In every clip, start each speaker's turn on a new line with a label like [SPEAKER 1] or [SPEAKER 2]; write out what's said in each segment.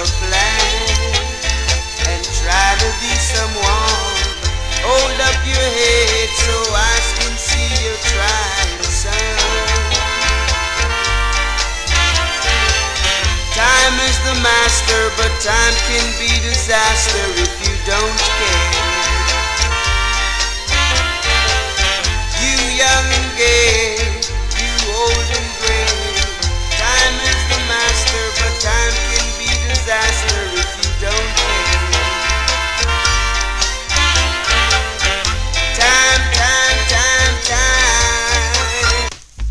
[SPEAKER 1] a plan and try to be someone. Hold up your head so I can see you trying, son. Time is the master, but time can be disaster if you don't care. You young and gay, you old and gray. Time is the master, but time can be disaster if you don't care. Time, time, time, time.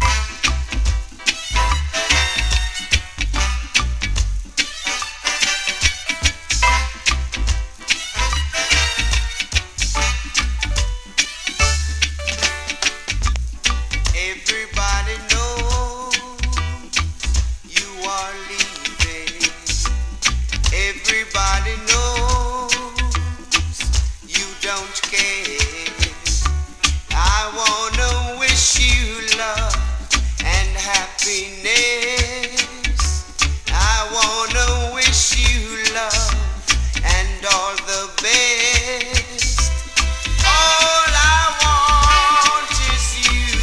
[SPEAKER 1] Everybody knows you are leaving. Everybody knows you don't care. I wanna wish you love and happiness. I wanna wish you love and all the best. All I want is you.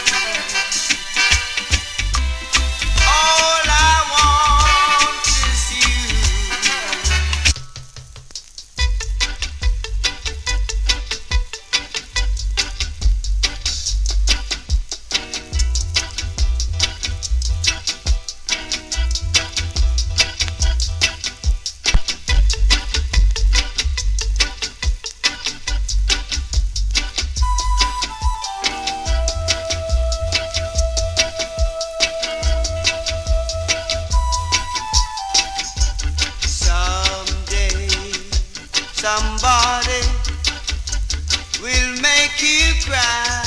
[SPEAKER 1] All I want is you. Someday, somebody will make you cry.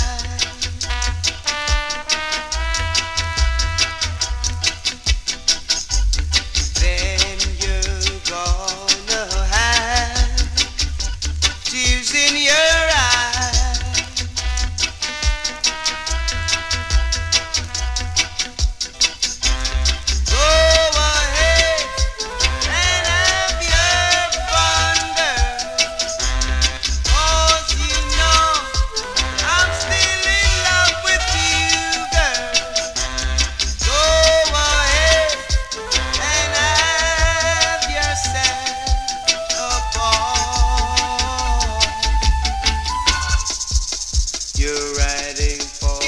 [SPEAKER 1] Then you're gonna have tears in your eyes. Go ahead and have your fun, girl, 'cause you know I'm still in love with you, girl. Go ahead and have yourself a ball. You're riding for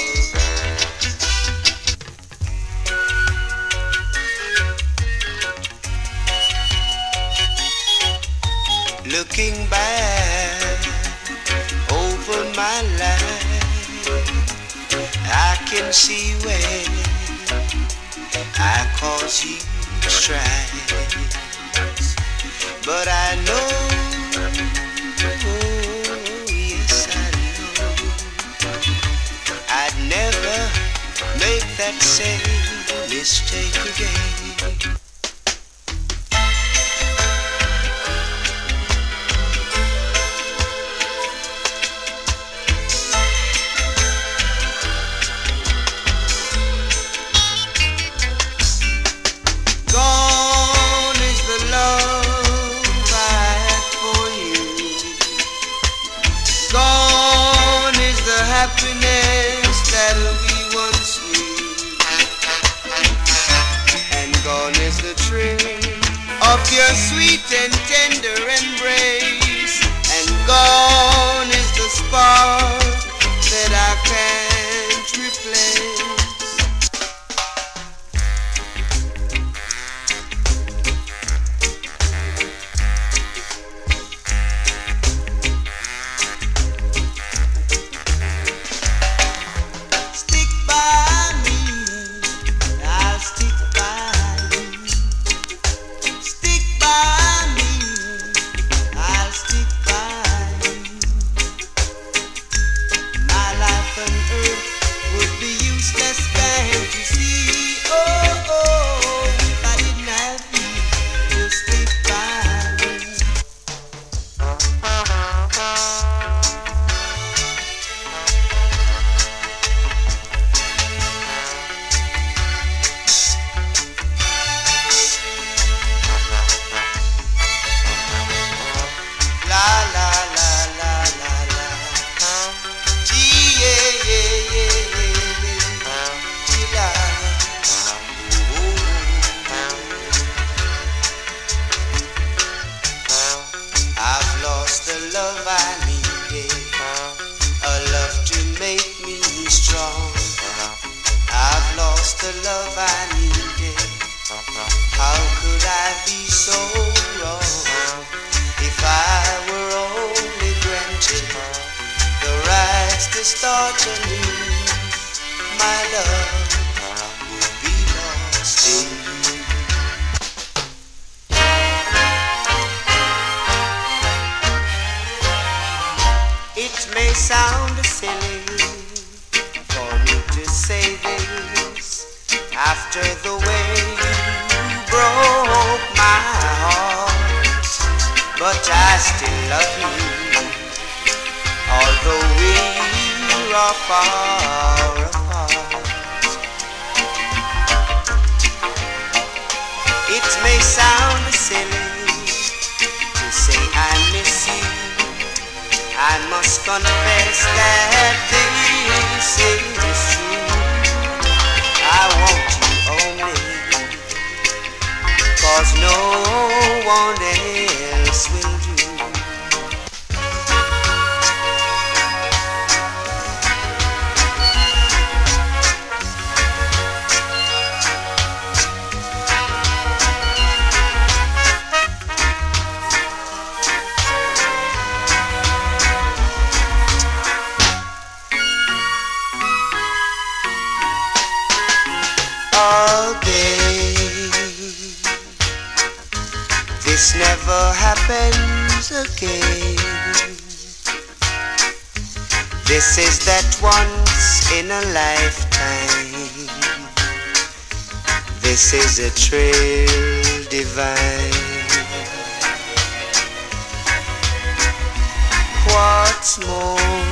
[SPEAKER 1] looking back over my life. I can see where I caused you strife, but I know, yes I know, I'd never make that same mistake again. Gone is the love I had for you. Gone is the happiness that we once knew. And gone is the thrill of your sweet and tender embrace. And gone is the spark that I can't replace. Stick by me, I'll stick by you. Stick by me, I'll stick by you. My life on earth would be useless How could I be so wrong? If I were only granted the rights to start anew, my love would be lost in you. It may sound silly for me to say this after the way you broke my heart, but I still love you, although we are far apart. It may sound silly to say I miss you. I must confess that this is true. I want you only, 'cause no one else will do. This never happens again. This is that once in a lifetime. This is a thrill divine. What's more,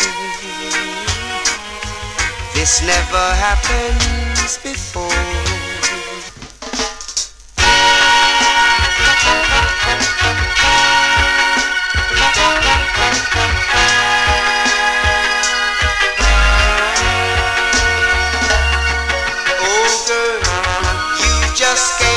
[SPEAKER 1] this never happens before. Just